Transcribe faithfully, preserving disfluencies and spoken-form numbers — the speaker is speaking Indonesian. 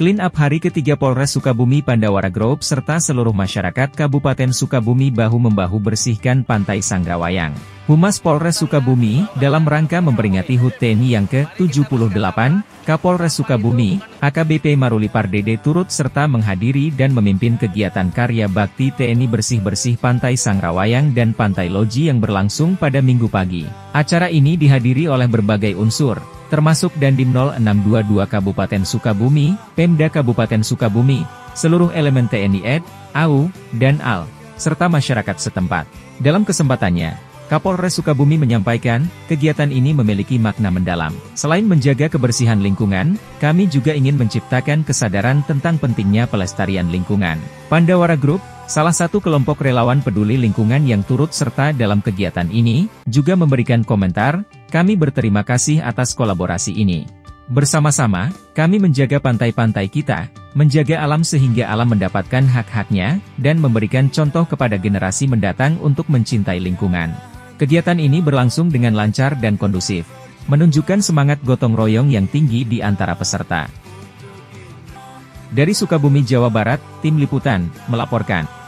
Clean Up Hari ketiga Polres Sukabumi Pandawara Group serta seluruh masyarakat Kabupaten Sukabumi bahu-membahu bersihkan Pantai Sanggrawayang. Humas Polres Sukabumi, dalam rangka memperingati H U T T E N I yang ke tujuh puluh delapan, Kapolres Sukabumi, A K B P Maruli Pardede turut serta menghadiri dan memimpin kegiatan karya bakti T N I bersih-bersih Pantai Sanggrawayang dan Pantai Loji yang berlangsung pada Minggu pagi. Acara ini dihadiri oleh berbagai unsur, termasuk Dandim nol enam dua dua Kabupaten Sukabumi, Pemda Kabupaten Sukabumi, seluruh elemen T N I A D, A U, dan A L, serta masyarakat setempat. Dalam kesempatannya, Kapolres Sukabumi menyampaikan, kegiatan ini memiliki makna mendalam. Selain menjaga kebersihan lingkungan, kami juga ingin menciptakan kesadaran tentang pentingnya pelestarian lingkungan. Pandawara Group, salah satu kelompok relawan peduli lingkungan yang turut serta dalam kegiatan ini, juga memberikan komentar, kami berterima kasih atas kolaborasi ini. Bersama-sama, kami menjaga pantai-pantai kita, menjaga alam sehingga alam mendapatkan hak-haknya, dan memberikan contoh kepada generasi mendatang untuk mencintai lingkungan. Kegiatan ini berlangsung dengan lancar dan kondusif, menunjukkan semangat gotong royong yang tinggi di antara peserta. Dari Sukabumi, Jawa Barat, Tim Liputan, melaporkan.